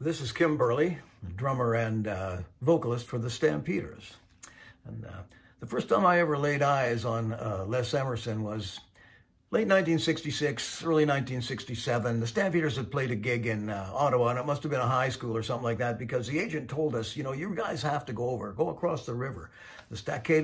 This is Kim Burley, drummer and vocalist for the Stampeders. And the first time I ever laid eyes on Les Emmerson was late 1966, early 1967. The Stampeders had played a gig in Ottawa, and it must have been a high school or something like that, because the agent told us, you know, you guys have to go across the river. The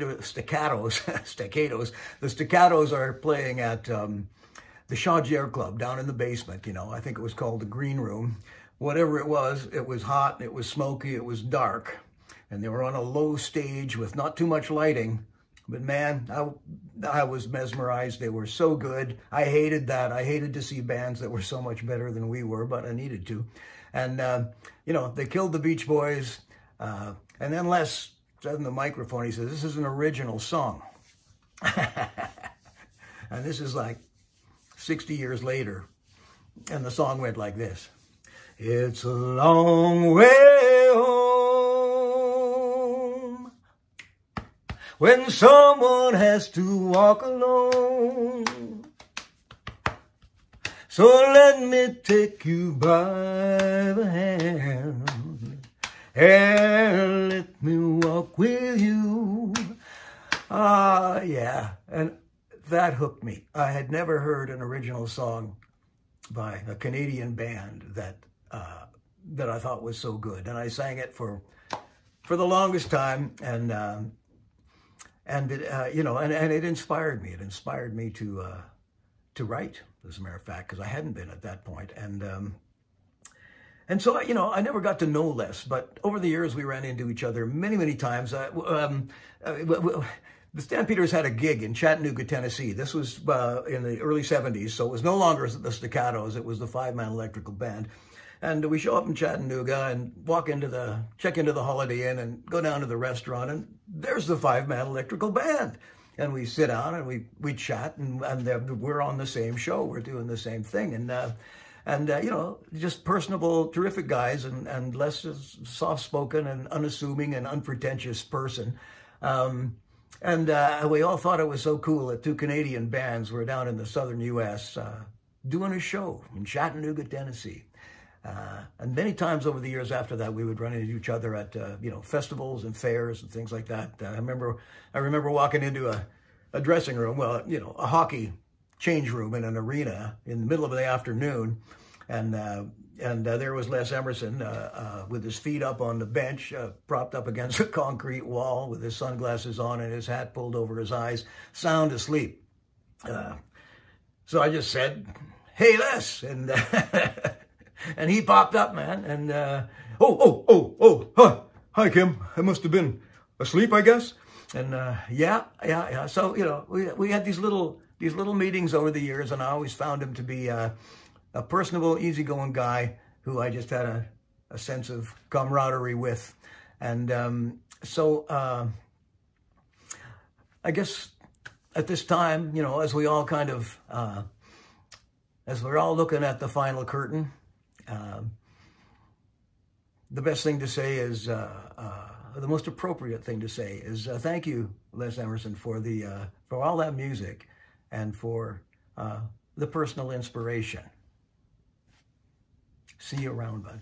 staccatos are playing at the Chaudière Club down in the basement. You know, I think it was called the Green Room. Whatever it was hot, it was smoky, it was dark, and they were on a low stage with not too much lighting. But man, I was mesmerized. They were so good. I hated that. I hated to see bands that were so much better than we were, but I needed to. And, you know, they killed the Beach Boys. And then Les said in the microphone, he says, this is an original song. And this is like 60 years later. And the song went like this. It's a long way home when someone has to walk alone. So let me take you by the hand and let me walk with you. Yeah, and that hooked me. I had never heard an original song by a Canadian band that I thought was so good, and I sang it for the longest time, and it, you know, and it inspired me. It inspired me to write, as a matter of fact, because I hadn't been at that point, and so, you know, I never got to know Les, but over the years we ran into each other many times. The Stampeders had a gig in Chattanooga, Tennessee. This was in the early 70s, so it was no longer the Staccatos. It was the five-man electrical band. And we show up in Chattanooga and check into the Holiday Inn and go down to the restaurant, and there's the five-man electrical band. And we sit down and we chat, and we're on the same show. We're doing the same thing. And you know, just personable, terrific guys, and Les is soft-spoken and unassuming and unpretentious person. And we all thought it was so cool that two Canadian bands were down in the southern U.S. Doing a show in Chattanooga, Tennessee. And many times over the years after that, we would run into each other at you know, festivals and fairs and things like that. I remember walking into a dressing room, well, you know, a hockey change room in an arena in the middle of the afternoon, and there was Les Emmerson with his feet up on the bench, propped up against a concrete wall with his sunglasses on and his hat pulled over his eyes, sound asleep. So I just said, "Hey, Les," and and he popped up, man, and hi, Kim. I must have been asleep, I guess. And yeah. So, you know, we had these little meetings over the years, and I always found him to be a personable, easygoing guy who I just had a sense of camaraderie with. And so I guess at this time, you know, as we all kind of, as we're all looking at the final curtain, the best thing to say is, the most appropriate thing to say is, thank you, Les Emmerson, for all that music and for the personal inspiration. See you around, bud.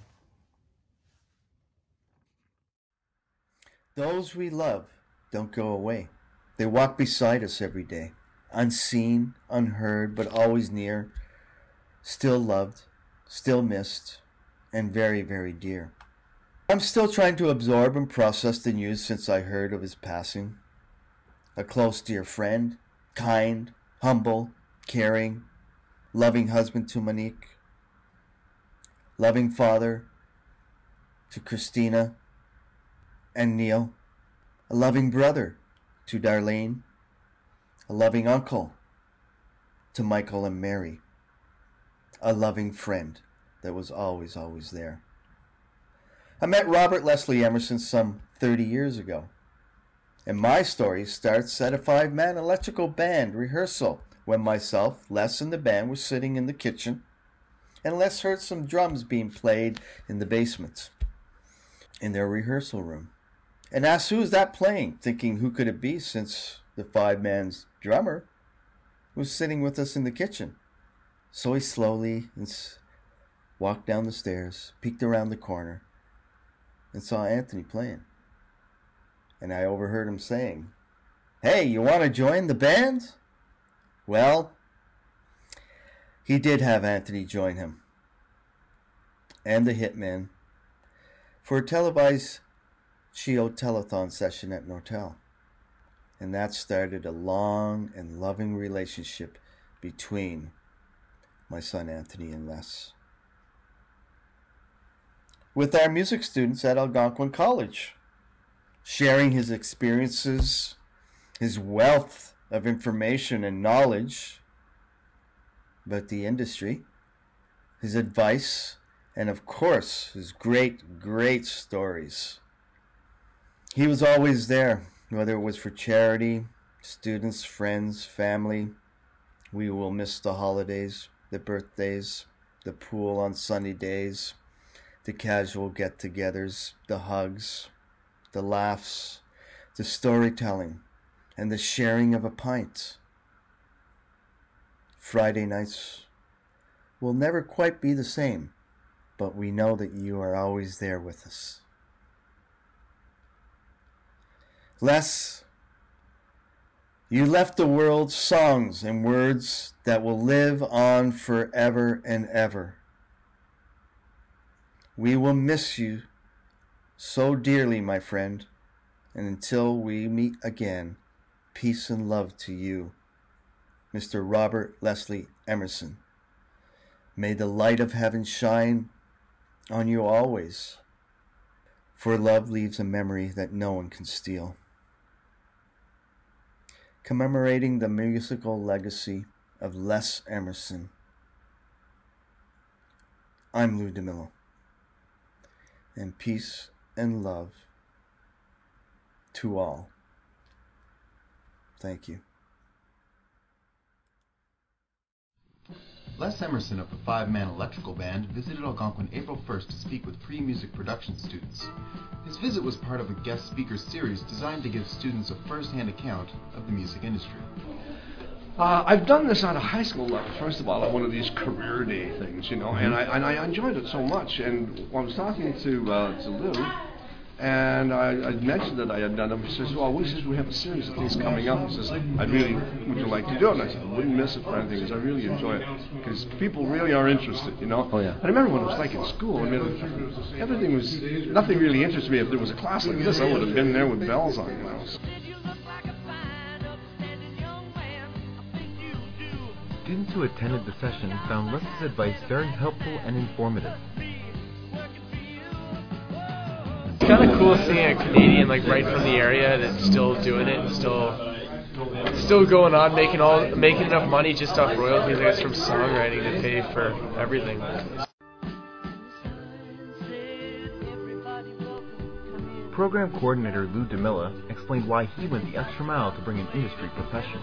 Those we love don't go away. They walk beside us every day, unseen, unheard, but always near, still loved, still missed, and very, very dear. I'm still trying to absorb and process the news since I heard of his passing. A close, dear friend, kind, humble, caring, loving husband to Monique, loving father to Christina and Neil, a loving brother to Darlene, a loving uncle to Michael and Mary, a loving friend that was always there. I met Robert Leslie Emmerson some 30 years ago, and my story starts at a five-man electrical band rehearsal when myself, Les, and the band were sitting in the kitchen, and Les heard some drums being played in the basement in their rehearsal room, and asked who was that playing, thinking who could it be since the five-man's drummer was sitting with us in the kitchen. So he slowly walked down the stairs, peeked around the corner, and saw Anthony playing. And I overheard him saying, "Hey, you want to join the band?" Well, he did have Anthony join him and the Hitman for a televised Chio telethon session at Nortel. And that started a long and loving relationship between my son Anthony and Les. With our music students at Algonquin College, sharing his experiences, his wealth of information and knowledge about the industry, his advice, and of course, his great, great stories. He was always there, whether it was for charity, students, friends, family. We will miss the holidays, the birthdays, the pool on sunny days, the casual get-togethers, the hugs, the laughs, the storytelling, and the sharing of a pint. Friday nights will never quite be the same, but we know that you are always there with us. Les, you left the world songs and words that will live on forever and ever. We will miss you so dearly, my friend, and until we meet again, peace and love to you, Mr. Robert Leslie Emmerson. May the light of heaven shine on you always, for love leaves a memory that no one can steal. Commemorating the musical legacy of Les Emmerson, I'm Lou DeMillo, and peace and love to all. Thank you. Les Emmerson of the five-man electrical band visited Algonquin April 1st to speak with pre-music production students. His visit was part of a guest speaker series designed to give students a first-hand account of the music industry. I've done this on a high school level, first of all, at one of these career day things, you know, and I enjoyed it so much. And when I was talking to Lou, and I mentioned that I had done them, he says, well, we have a series of things coming up. He says, would you like to do it? And I said, I wouldn't miss it for anything, because I really enjoy it, because people really are interested, you know. Oh, yeah. And I remember when it was like in school, I mean, nothing really interested me. If there was a class like this, I would have been there with bells on, you know. Students who attended the session found Les's advice very helpful and informative. It's kind of cool seeing a Canadian like right from the area that's still doing it and still going on, making enough money just off royalties, I guess, from songwriting to pay for everything. Program coordinator Lou DeMilla explained why he went the extra mile to bring an industry professional.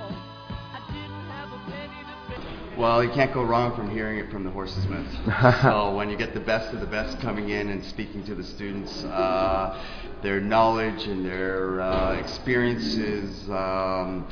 Well, you can't go wrong from hearing it from the horse's mouth. So when you get the best of the best coming in and speaking to the students, their knowledge and their experiences are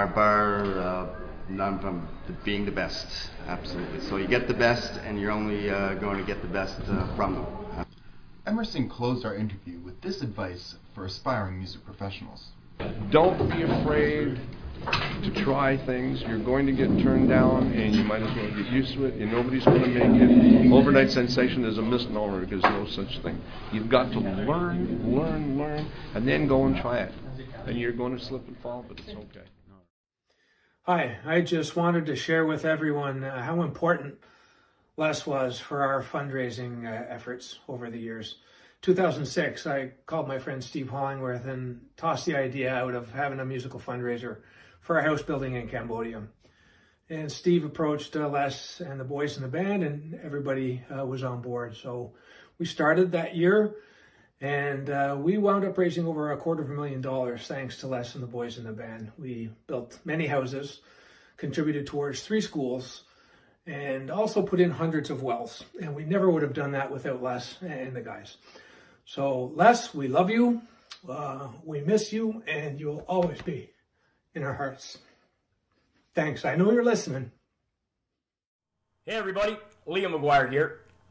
none from being the best. Absolutely. So you get the best, and you're only going to get the best from them. Emmerson closed our interview with this advice for aspiring music professionals. Don't be afraid to try things. You're going to get turned down, and you might as well get used to it, and nobody's going to make it. Overnight sensation is a misnomer. There's no such thing. You've got to learn, and then go and try it. And you're going to slip and fall, but it's okay. Hi, I just wanted to share with everyone how important Les was for our fundraising efforts over the years. 2006, I called my friend Steve Hollingworth and tossed the idea out of having a musical fundraiser for a house building in Cambodia. And Steve approached Les and the boys in the band, and everybody was on board. So we started that year, and we wound up raising over $250,000 thanks to Les and the boys in the band. We built many houses, contributed towards 3 schools, and also put in hundreds of wells. And we never would have done that without Les and the guys. So Les, we love you, we miss you, and you'll always be in our hearts. Thanks, I know you're listening. Hey everybody, Liam McGuire here.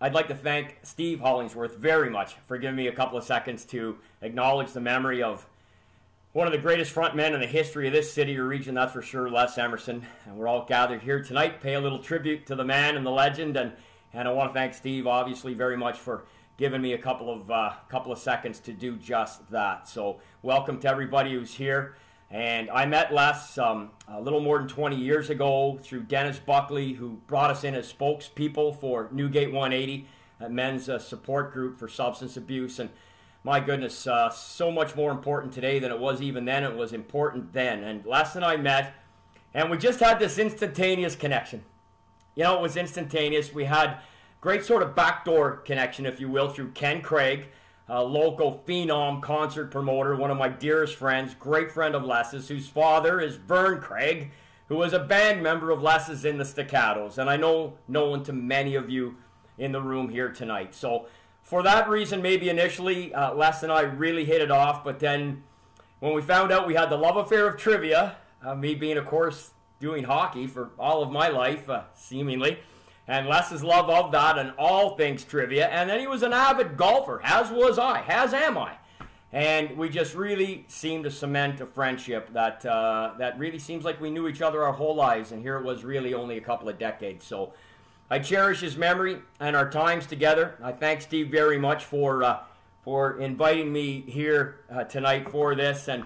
I'd like to thank Steve Hollingsworth very much for giving me a couple of seconds to acknowledge the memory of one of the greatest frontmen in the history of this city or region, that's for sure, Les Emmerson. And we're all gathered here tonight, pay a little tribute to the man and the legend. And I want to thank Steve, obviously, very much for giving me a couple of seconds to do just that. So welcome to everybody who's here. And I met Les a little more than 20 years ago through Dennis Buckley, who brought us in as spokespeople for Newgate 180, a men's support group for substance abuse. And my goodness, so much more important today than it was even then. It was important then. And Les and I met, and we just had this instantaneous connection. You know, it was instantaneous. We had great sort of backdoor connection, if you will, through Ken Craig, a local phenom concert promoter, one of my dearest friends, great friend of Les's, whose father is Vern Craig, who was a band member of Les's in the Staccatos. And I know known to many of you in the room here tonight. So for that reason, maybe initially, Les and I really hit it off. But then when we found out we had the love affair of trivia, me being, of course, doing hockey for all of my life, seemingly, and Les's love of that and all things trivia. And then he was an avid golfer, as was I, as am I. And we just really seemed to cement a friendship that that really seems like we knew each other our whole lives. And here it was really only a couple of decades. So I cherish his memory and our times together. I thank Steve very much for inviting me here tonight for this. And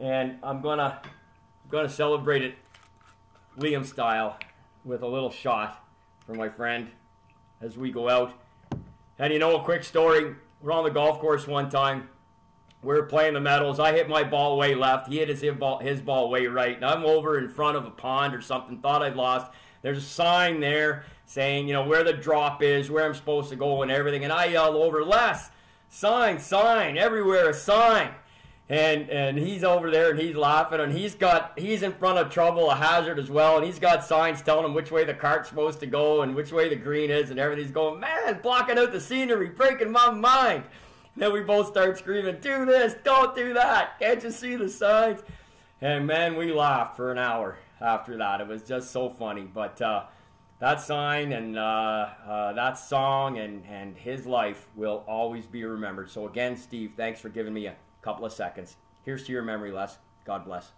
I'm gonna celebrate it Liam style with a little shot for my friend as we go out. And you know, a quick story. We're on the golf course one time. We were playing the medals. I hit my ball way left. He hit his ball way right. And I'm over in front of a pond or something. Thought I'd lost. There's a sign there saying, you know, where the drop is, where I'm supposed to go and everything. And I yelled over, Les, sign, everywhere a sign. And he's over there and he's laughing, and he's in front of trouble, a hazard as well, and he's got signs telling him which way the cart's supposed to go and which way the green is and everything. He's going, man, blocking out the scenery, breaking my mind. And then we both start screaming, do this, don't do that, can't you see the signs? And man, we laughed for an hour after that. It was just so funny. But that sign and that song and his life will always be remembered. So again, Steve, thanks for giving me a couple of seconds. Here's to your memory, Les. God bless.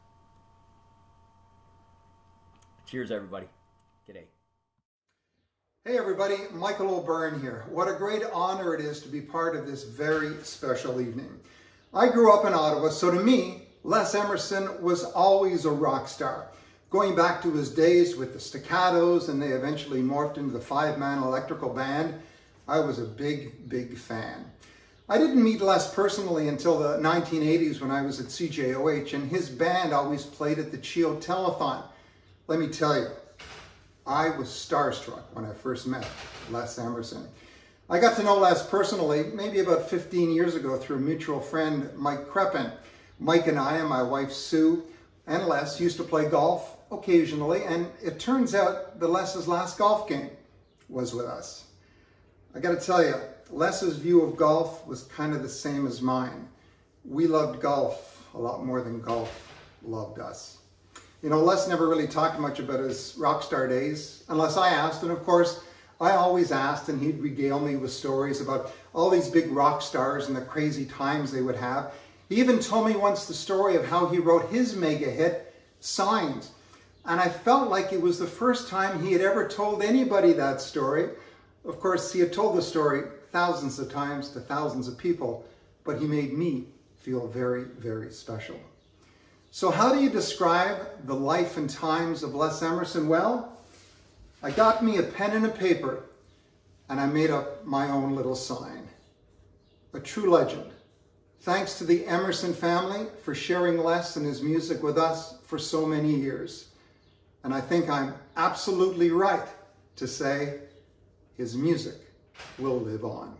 Cheers, everybody. G'day. Hey, everybody. Michael O'Byrne here. What a great honor it is to be part of this very special evening. I grew up in Ottawa, so to me, Les Emmerson was always a rock star. Going back to his days with the Staccatos, and they eventually morphed into the five-man electrical band, I was a big, big fan. I didn't meet Les personally until the 1980s when I was at CJOH, and his band always played at the Chio Telethon. Let me tell you, I was starstruck when I first met Les Emmerson. I got to know Les personally maybe about 15 years ago through a mutual friend, Mike Crepin. Mike and I and my wife Sue and Les used to play golf occasionally, and it turns out that Les's last golf game was with us. I got to tell you, Les's view of golf was kind of the same as mine. We loved golf a lot more than golf loved us. You know, Les never really talked much about his rock star days unless I asked, and of course I always asked, and he'd regale me with stories about all these big rock stars and the crazy times they would have. He even told me once the story of how he wrote his mega hit, Signs. And I felt like it was the first time he had ever told anybody that story. Of course, he had told the story thousands of times to thousands of people, but he made me feel very, very special. So how do you describe the life and times of Les Emmerson? Well, I got me a pen and a paper, and I made up my own little sign. A true legend. Thanks to the Emmerson family for sharing Les and his music with us for so many years. And I think I'm absolutely right to say his music will live on.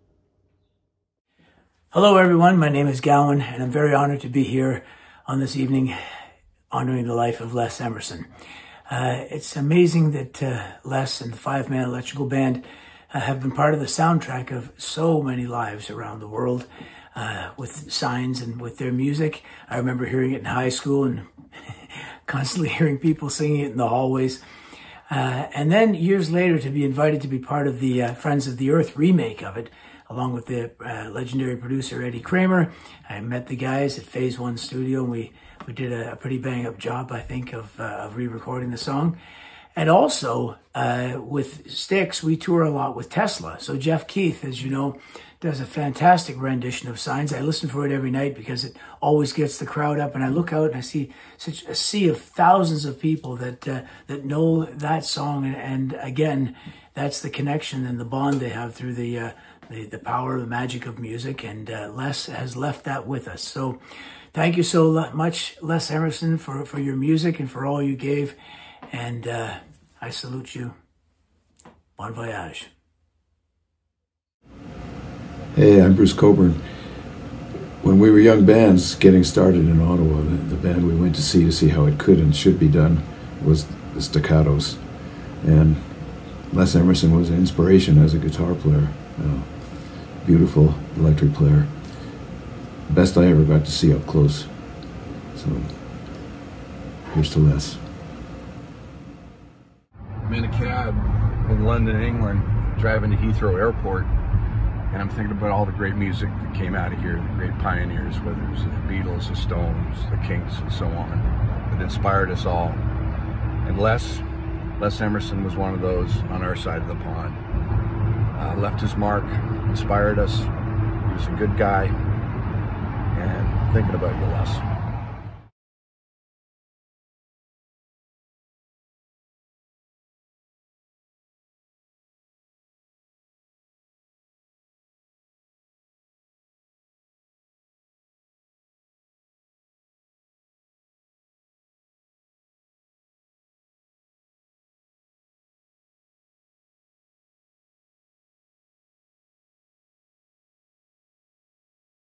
Hello everyone, my name is Gowan, and I'm very honored to be here on this evening honoring the life of Les Emmerson. It's amazing that Les and the five-man electrical band have been part of the soundtrack of so many lives around the world with Signs and with their music. I remember hearing it in high school and constantly hearing people singing it in the hallways. And then years later to be invited to be part of the Friends of the Earth remake of it, along with the legendary producer Eddie Kramer. I met the guys at Phase One Studio, and we did a pretty bang-up job, I think, of re-recording the song. And also, with Styx, we tour a lot with Tesla. So Jeff Keith, as you know, does a fantastic rendition of Signs. I listen for it every night because it always gets the crowd up. And I look out and I see such a sea of thousands of people that know that song. And again, that's the connection and the bond they have through the power, the magic of music. And Les has left that with us. So thank you so much, Les Emmerson, for your music and for all you gave. And I salute you. Bon voyage. Hey, I'm Bruce Coburn. When we were young bands getting started in Ottawa, the band we went to see how it could and should be done was the Staccatos. And Les Emmerson was an inspiration as a guitar player. Beautiful electric player. Best I ever got to see up close. So, here's to Les. I'm in a cab in London, England, driving to Heathrow Airport, and I'm thinking about all the great music that came out of here, the great pioneers, whether it was the Beatles, the Stones, the Kinks, and so on, that inspired us all. And Les Emmerson was one of those on our side of the pond. Left his mark, inspired us. He was a good guy, and thinking about you, Les.